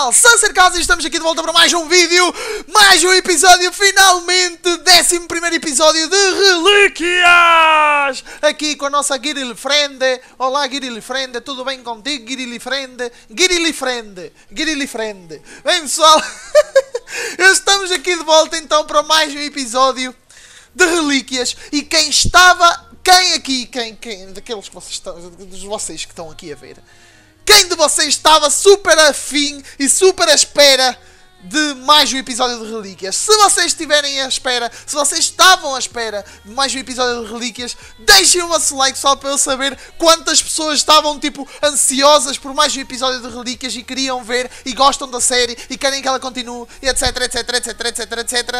canal Sanser Casa e estamos aqui de volta para mais um vídeo, mais um episódio, finalmente, 11º episódio de Relíquias! Aqui com a nossa Guiril Friend. Olá Guiril Friend, tudo bem contigo Guiril Friend? Guiril Friend, Guiril Friend. Bem pessoal, estamos aqui de volta então para mais um episódio de Relíquias. E quem daqueles que vocês que estão aqui a ver, quem de vocês estava super afim e super à espera de mais um episódio de Relíquias? Se vocês estiverem à espera, se vocês estavam à espera de mais um episódio de Relíquias, deixem o vosso like só para eu saber quantas pessoas estavam tipo ansiosas por mais um episódio de Relíquias e queriam ver e gostam da série e querem que ela continue, e etc, etc, etc, etc, etc.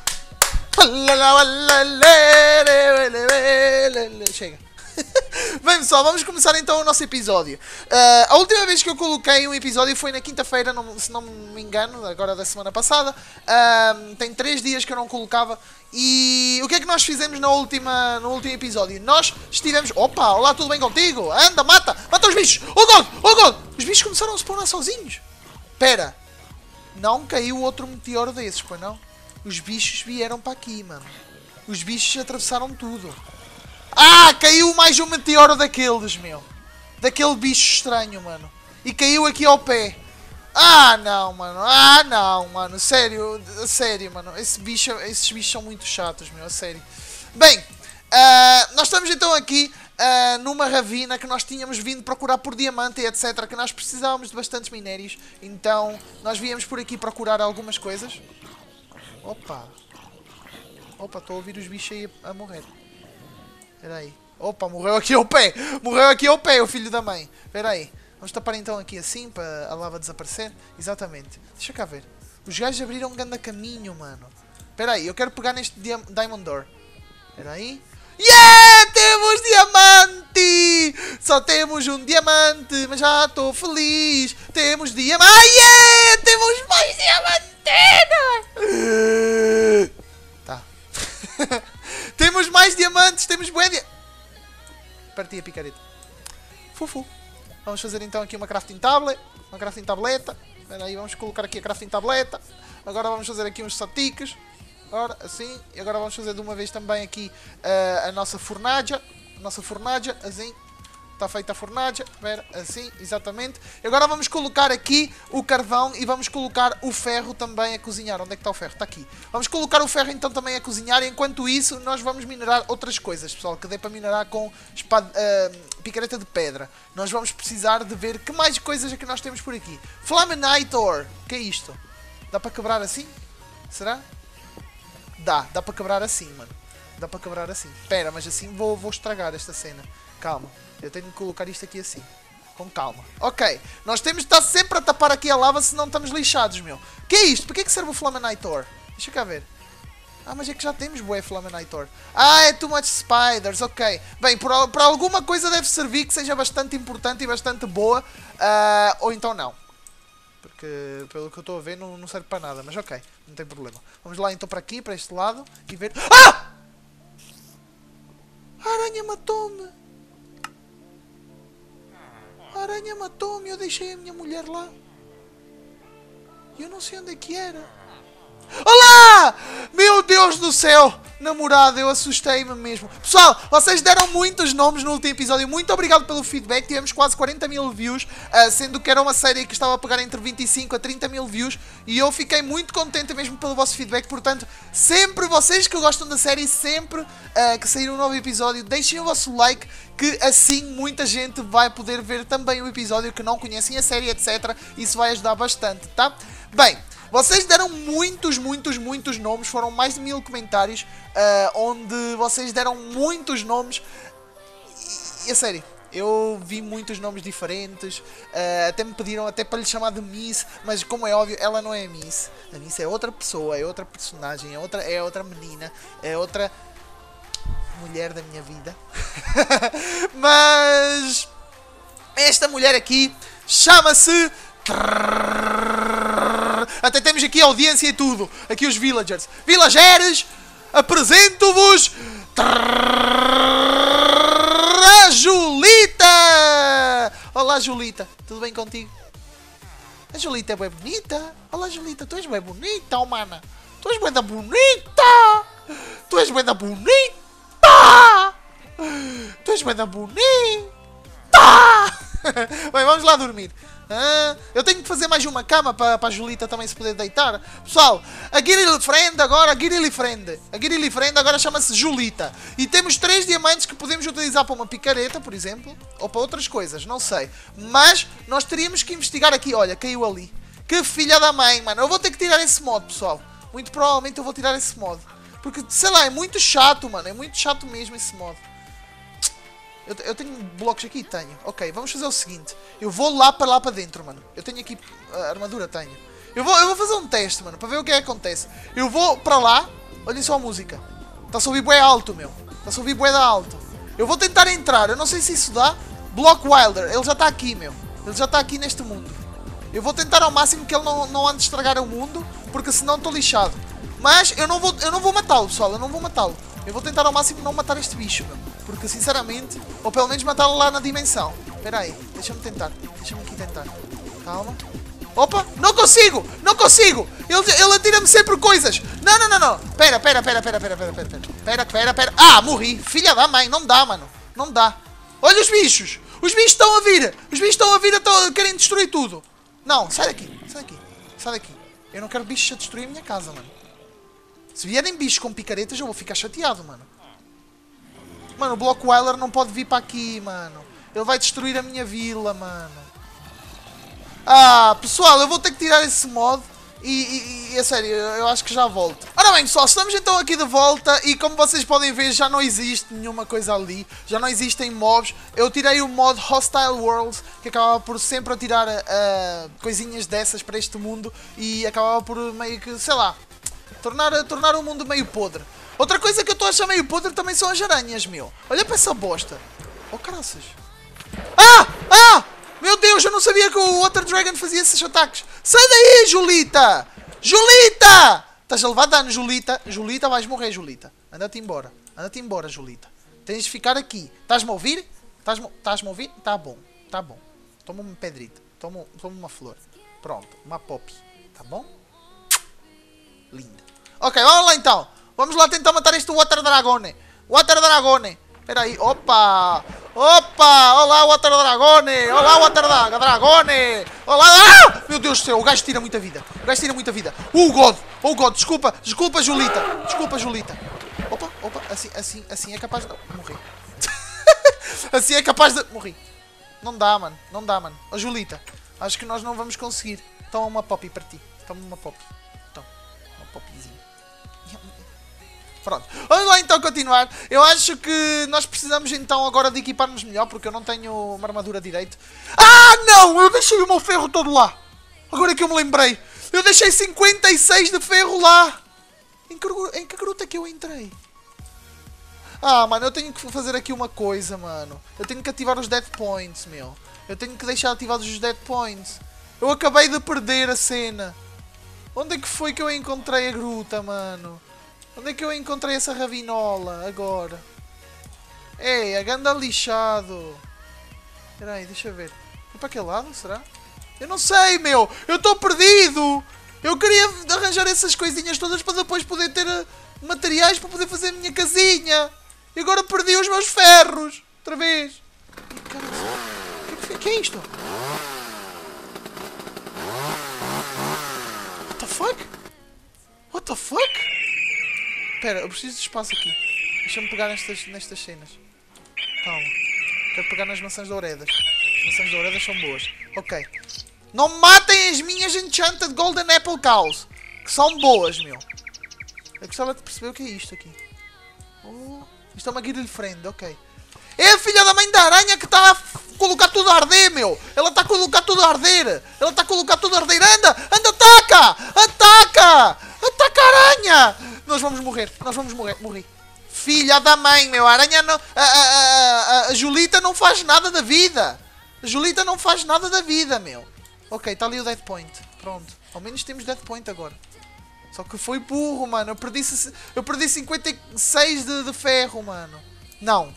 Chega. Bem pessoal, vamos começar então o nosso episódio. A última vez que eu coloquei um episódio foi na quinta-feira, se não me engano, agora da semana passada. Tem 3 dias que eu não colocava. E o que é que nós fizemos no último episódio? Nós estivemos... Opa, olá, tudo bem contigo? Anda, mata os bichos! Oh God, oh God! Os bichos começaram a spawnar sozinhos. Pera, não caiu outro meteoro desses, pois não? Os bichos vieram para aqui, mano. Os bichos atravessaram tudo. Ah, caiu mais um meteoro daqueles, meu. Daquele bicho estranho, mano. E caiu aqui ao pé. Ah, não, mano. Ah, não, mano. Sério, mano. Esses bichos são muito chatos, meu. A sério. Bem, nós estamos então aqui numa ravina que nós tínhamos vindo procurar por diamante e etc. Que nós precisávamos de bastantes minérios. Então, nós viemos por aqui procurar algumas coisas. Opa, estou a ouvir os bichos aí a morrer. Espera aí. Opa, morreu aqui ao pé. Morreu aqui ao pé, o filho da mãe. Espera aí. Vamos tapar então aqui assim, para a lava desaparecer. Exatamente. Deixa cá ver. Os gajos abriram um grande caminho, mano. Espera aí, eu quero pegar neste Diamond Door. Espera aí. Yeah! Temos diamante! Só temos um diamante, mas já estou feliz. Temos diamante. Ah, yeah! Temos mais diamantinas! Tá. Temos mais diamantes, temos bué de... Parti a picareta. Fufu. Vamos fazer então aqui uma crafting tablet. Uma crafting tableta. Espera aí, vamos colocar aqui a crafting tableta. Agora vamos fazer aqui uns saticos. Ora, assim. E agora vamos fazer de uma vez também aqui a nossa fornalha. Assim. Está feita a fornalha. Espera, assim, exatamente. E agora vamos colocar aqui o carvão e vamos colocar o ferro também a cozinhar. Onde é que está o ferro? Está aqui. Vamos colocar o ferro então também a cozinhar. E enquanto isso, nós vamos minerar outras coisas, pessoal. Que dê para minerar com picareta de pedra. Nós vamos precisar de ver que mais coisas é que nós temos por aqui. Flamenitor. O que é isto? Dá para quebrar assim? Será? Dá para quebrar assim, mano. Dá para quebrar assim. Espera, mas assim vou estragar esta cena. Calma. Eu tenho que colocar isto aqui assim. Com calma. Ok. Nós temos de estar sempre a tapar aqui a lava, senão estamos lixados, meu. Que é isto? Para que é que serve o Flamenitor? Deixa cá ver. Ah, mas é que já temos bué Flamenitor. Ah, é too much spiders. Ok. Bem, para alguma coisa deve servir que seja bastante importante e bastante boa. Ou então não. Porque, pelo que eu estou a ver, não serve para nada. Mas ok. Não tem problema. Vamos lá então para aqui, para este lado. E ver... Ah! A aranha matou-me. A aranha matou-me, eu deixei a minha mulher lá. E eu não sei onde é que era. Olá! Meu Deus do céu! Namorada, eu assustei-me mesmo. Pessoal, vocês deram muitos nomes no último episódio. Muito obrigado pelo feedback. Tivemos quase 40 mil views. Sendo que era uma série que estava a pegar entre 25 a 30 mil views. E eu fiquei muito contente mesmo pelo vosso feedback. Portanto, sempre vocês que gostam da série, sempre que sair um novo episódio, deixem o vosso like. Que assim muita gente vai poder ver também o episódio que não conhecem a série, etc. Isso vai ajudar bastante, tá? Bem... Vocês deram muitos nomes, foram mais de 1000 comentários, onde vocês deram muitos nomes, e a sério, eu vi muitos nomes diferentes, até me pediram até para lhe chamar de Miss, mas como é óbvio, ela não é Miss, a Miss é outra pessoa, é outra personagem, é outra menina, é outra mulher da minha vida, mas esta mulher aqui chama-se... Até temos aqui a audiência e tudo. Aqui os villagers. Villagers, apresento-vos a Julita. Olá Julita, tudo bem contigo? A Julita é bem bonita. Olá, Julita, tu és bem bonita, oh, mana. Tu és bem da bonita. Tu és bem da bonita. Tu és bem da bonita. Bem, vamos lá dormir. Eu tenho que fazer mais uma cama para a Julita também se poder deitar. Pessoal, a Guerrilla Friend agora, agora chama-se Julita. E temos 3 diamantes que podemos utilizar para uma picareta, por exemplo, ou para outras coisas, não sei. Mas nós teríamos que investigar aqui. Olha, caiu ali. Que filha da mãe, mano. Eu vou ter que tirar esse mod, pessoal. Muito provavelmente eu vou tirar esse mod. Porque, sei lá, é muito chato, mano. É muito chato mesmo esse mod. Eu tenho blocos aqui? Tenho. Ok, vamos fazer o seguinte. Eu vou lá para dentro, mano. Eu tenho aqui... A armadura tenho. Eu vou fazer um teste, mano, para ver o que é que acontece. Eu vou para lá. Olhem só a música. Está-se a ouvir bué alto, meu. Está-se a ouvir bué da alto. Eu vou tentar entrar. Eu não sei se isso dá. Block Wilder. Ele já está aqui, meu. Ele já está aqui neste mundo. Eu vou tentar ao máximo que ele não ande a estragar o mundo. Porque senão estou lixado. Mas eu não vou matá-lo, pessoal. Eu não vou matá-lo. Eu vou tentar ao máximo não matar este bicho, meu. Porque sinceramente... Ou pelo menos matá-lo lá na dimensão. Espera aí. Deixa-me tentar. Deixa-me aqui tentar. Calma. Opa! Não consigo! Não consigo! Ele atira-me sempre coisas! Não! Pera. Ah, morri! Filha da mãe! Não dá, mano! Não dá! Olha os bichos! Os bichos estão a vir! Os bichos estão a vir! Querem destruir tudo! Não! Sai daqui! Sai daqui! Sai daqui! Eu não quero bichos a destruir a minha casa, mano. Se vierem bichos com picaretas, eu vou ficar chateado, mano. Mano, o Block Wilder não pode vir para aqui, mano. Ele vai destruir a minha vila, mano. Ah, pessoal, eu vou ter que tirar esse mod. E é sério, eu acho que já volto. Ora bem, pessoal, estamos então aqui de volta. E como vocês podem ver, já não existe nenhuma coisa ali. Já não existem mobs. Eu tirei o mod Hostile Worlds, que acabava por sempre a tirar coisinhas dessas para este mundo. E acabava por meio que, sei lá, tornar o mundo meio podre. Outra coisa que eu estou a achar meio podre também são as aranhas, meu. Olha para essa bosta. Oh, caraças. Ah! Meu Deus, eu não sabia que o Water Dragon fazia esses ataques. Sai daí, Julita! Julita! Estás a levar dano, Julita. Julita, vais morrer, Julita. Anda-te embora. Anda-te embora, Julita. Tens de ficar aqui. Estás-me a ouvir? Estás-me a ouvir? Tá bom. Tá bom. Toma uma pedrita. Toma uma flor. Pronto. Uma poppy. Tá bom? Linda. Ok, vamos lá então. Vamos lá tentar matar este Water Dragone. Water Dragone. Espera aí. Opa! Opa! Olá, Water Dragone! Olá, Water Dragone! Olá! Ah! Meu Deus do céu, o gajo tira muita vida. O gajo tira muita vida. Oh, God! Oh, God! Desculpa, Julita. Desculpa, Julita. Opa! Assim é capaz de... Morri. Assim é capaz de... Morri. Não dá, mano. Não dá, mano. Oh, Julita. Acho que nós não vamos conseguir. Toma uma poppy para ti. Toma uma poppy. Toma. Uma poppyzinha. Pronto, vamos lá então continuar. Eu acho que nós precisamos então agora de equiparmos melhor, porque eu não tenho uma armadura direito. Ah, não! Eu deixei o meu ferro todo lá. Agora é que eu me lembrei. Eu deixei 56 de ferro lá. Em que gruta que eu entrei? Ah, mano, eu tenho que fazer aqui uma coisa, mano. Eu tenho que ativar os Dead Points, meu. Eu tenho que deixar ativados os Dead Points. Eu acabei de perder a cena. Onde é que foi que eu encontrei a gruta, mano? Onde é que eu encontrei essa ravinola agora? Ei, a ganda lixado. Espera aí, deixa eu ver. Foi para aquele lado, será? Eu não sei, meu. Eu estou perdido. Eu queria arranjar essas coisinhas todas para depois poder ter materiais para poder fazer a minha casinha. E agora perdi os meus ferros. Outra vez. O que é isto? What the fuck? What the fuck? Espera, eu preciso de espaço aqui. Deixa-me pegar nestas cenas. Calma. Quero pegar nas maçãs douredas. As maçãs douredas são boas. Ok. Não matem as minhas Enchanted Golden Apple Cows. Que são boas, meu. Eu gostava de perceber o que é isto aqui. Oh, isto é uma Guerrilla Friend, ok. É a filha da mãe da aranha que está a colocar tudo a arder, meu. Ela está a colocar tudo a arder. Ela está a colocar tudo a arder. Anda, ataca! Ataca! Ataca a aranha! Nós vamos morrer. Morri. Filha da mãe, meu. A aranha não... A Julita não faz nada da vida. A Julita não faz nada da vida, meu. Ok, está ali o Dead Point. Pronto. Ao menos temos Dead Point agora. Só que foi burro, mano. Eu perdi 56 de ferro, mano. Não.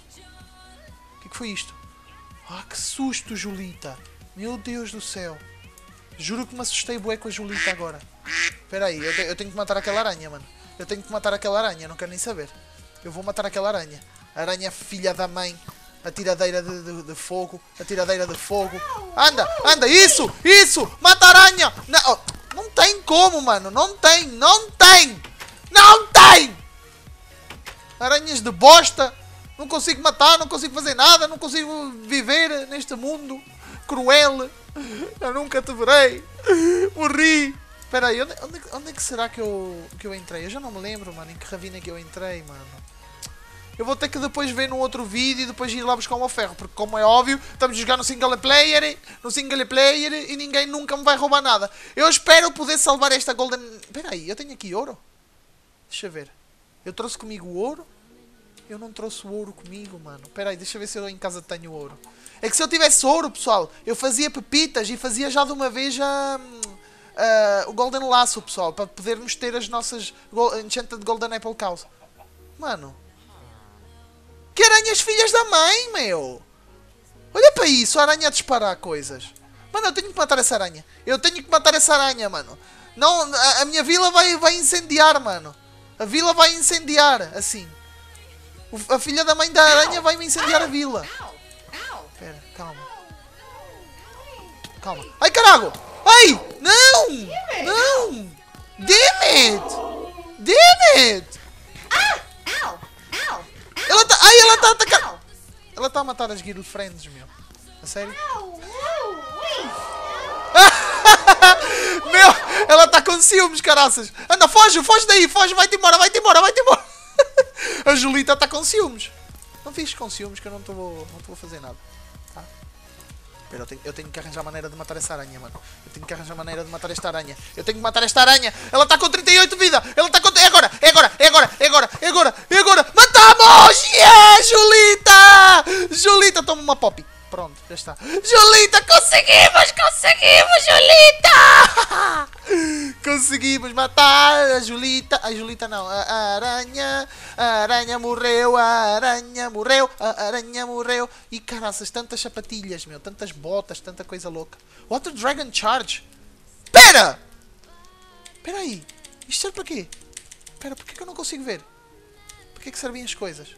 O que foi isto? Ah, que susto, Julita. Meu Deus do céu. Juro que me assustei bué com a Julita agora. Espera aí, eu tenho que matar aquela aranha, mano. Eu tenho que matar aquela aranha, não quero nem saber. Eu vou matar aquela aranha. Aranha filha da mãe. Atiradeira de fogo. Atiradeira de fogo. Anda, anda, isso, isso. Mata a aranha. Não, não tem como, mano. Não tem, não tem. Não tem. Aranhas de bosta. Não consigo matar, não consigo fazer nada. Não consigo viver neste mundo cruel. Eu nunca te verei. Morri. Espera aí, onde é que será que eu entrei? Eu já não me lembro, mano, em que ravina é que eu entrei, mano. Eu vou ter que depois ver no outro vídeo e depois ir lá buscar o meu ferro. Porque, como é óbvio, estamos a jogar no single player e ninguém nunca me vai roubar nada. Eu espero poder salvar esta golden... Espera aí, eu tenho aqui ouro? Deixa eu ver. Eu trouxe comigo ouro? Eu não trouxe o ouro comigo, mano. Espera aí, deixa eu ver se eu em casa tenho ouro. É que se eu tivesse ouro, pessoal, eu fazia pepitas e fazia já de uma vez o Golden Laço, pessoal, para podermos ter as nossas Enchanted Golden Apple Cows. Mano, que aranhas filhas da mãe, meu! Olha para isso, a aranha a disparar coisas. Mano, eu tenho que matar essa aranha. Eu tenho que matar essa aranha, mano. Não, a minha vila vai incendiar, mano. A vila vai incendiar, assim. A filha da mãe da aranha vai me incendiar a vila. Espera, calma. Calma. Ai, carago! Ai! Não! Não! Damn it! Damn it! Ela tá... Ai, ela tá a atacar... Ela está a matar as Guild Friends, meu. A sério? Meu! Ela está com ciúmes, caraças! Anda, foge! Foge daí! Foge! Vai-te embora! Vai-te embora! Vai-te embora! A Julita está com ciúmes. Não fiques com ciúmes que eu não te vou fazer nada. Tá? Espera, eu tenho que arranjar maneira de matar essa aranha, mano. Eu tenho que arranjar maneira de matar esta aranha. Eu tenho que matar esta aranha. Ela está com 38 de vida. Ela está com... É agora! É agora! É agora! É agora! É agora! É agora! Matamos! Yeah, Julita! Julita, toma uma pop. Pronto, já está. Julita, conseguimos! Conseguimos, Julita! Conseguimos matar a Julita. A Julita não, a aranha. A aranha morreu, a aranha morreu, a aranha morreu. E caraças, tantas sapatilhas, meu. Tantas botas, tanta coisa louca. Water Dragon Charge. Pera! Pera aí. Isto serve para quê? Pera, porquê que eu não consigo ver? Porquê que servem as coisas?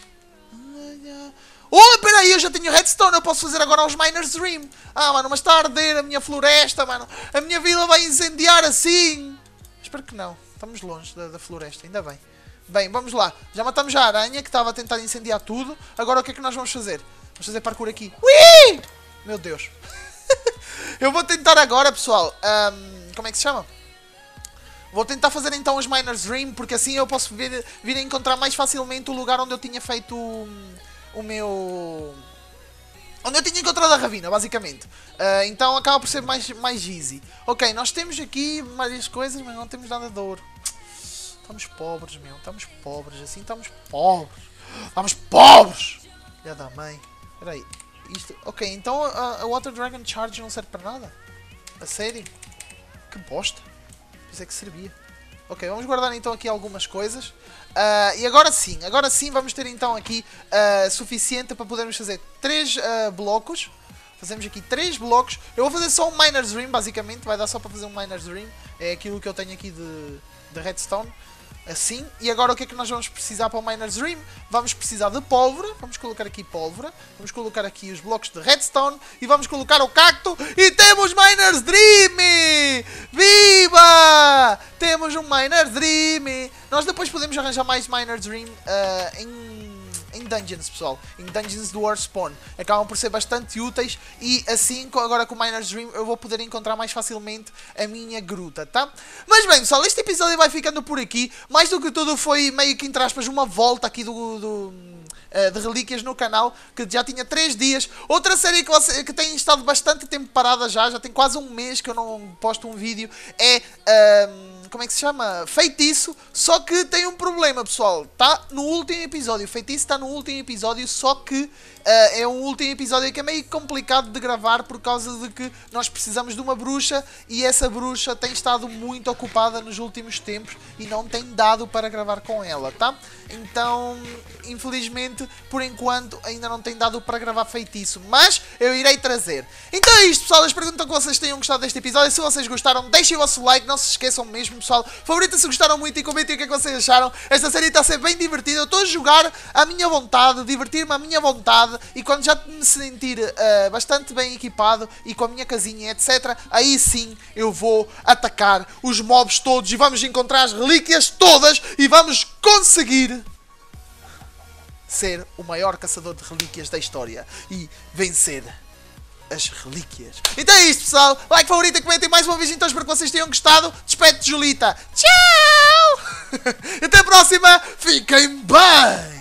Oh, peraí, eu já tenho redstone, eu posso fazer agora os Miner's Dream. Ah, mano, mas está a arder a minha floresta, mano. A minha vila vai incendiar assim. Espero que não. Estamos longe da floresta, ainda bem. Bem, vamos lá. Já matamos já a aranha que estava a tentar incendiar tudo. Agora o que é que nós vamos fazer? Vamos fazer parkour aqui. Ui! Meu Deus. Eu vou tentar agora, pessoal. Como é que se chama? Vou tentar fazer então os Miner's Dream, porque assim eu posso vir a encontrar mais facilmente o lugar onde eu tinha feito... o meu... onde eu tinha encontrado a ravina, basicamente. Então acaba por ser mais easy. Ok, nós temos aqui várias coisas, mas não temos nada de ouro. Estamos pobres, meu. Estamos pobres. Assim estamos pobres. Estamos pobres! Filha da mãe. Espera aí. Isto... Ok, então a Water Dragon Charge não serve para nada? A sério? Que bosta. Isso é que servia. Ok, vamos guardar então aqui algumas coisas. E agora sim vamos ter então aqui suficiente para podermos fazer 3 blocos. Fazemos aqui 3 blocos. Eu vou fazer só um Miner's Dream, basicamente. Vai dar só para fazer um Miner's Dream. É aquilo que eu tenho aqui de redstone. Assim. E agora o que é que nós vamos precisar para o Miner's Dream? Vamos precisar de pólvora. Vamos colocar aqui pólvora. Vamos colocar aqui os blocos de redstone. E vamos colocar o cacto. E temos Miner's Dream! Viva! Temos um Miner's Dream. Nós depois podemos arranjar mais Miner's Dream em dungeons, pessoal. Em dungeons do Earthspawn. Acabam por ser bastante úteis. E assim, agora com o Miner's Dream, eu vou poder encontrar mais facilmente a minha gruta, tá? Mas bem, pessoal, este episódio vai ficando por aqui. Mais do que tudo foi meio que, entre aspas, uma volta aqui de relíquias no canal, que já tinha 3 dias. Outra série que tem estado bastante tempo parada já tem quase um mês que eu não posto um vídeo, é... como é que se chama? Feitiço, só que tem um problema, pessoal. Está no último episódio. Feitiço está no último episódio, só que é um último episódio que é meio complicado de gravar por causa de que nós precisamos de uma bruxa e essa bruxa tem estado muito ocupada nos últimos tempos e não tem dado para gravar com ela, tá? Então, infelizmente, infelizmente, por enquanto, ainda não tem dado para gravar feitiço, mas eu irei trazer. Então é isto, pessoal, eu espero que vocês tenham gostado deste episódio. Se vocês gostaram, deixem o vosso like, não se esqueçam mesmo, pessoal. Favorita se gostaram muito e comentem o que é que vocês acharam. Esta série está a ser bem divertida, eu estou a jogar à minha vontade, divertir-me à minha vontade, e quando já me sentir bastante bem equipado e com a minha casinha, etc., aí sim eu vou atacar os mobs todos e vamos encontrar as relíquias todas e vamos conseguir ser o maior caçador de relíquias da história e vencer as relíquias. Então é isto, pessoal. Like, favorita, comentem mais uma vez, então espero que vocês tenham gostado. Despede-te, Julita. Tchau! Até a próxima. Fiquem bem!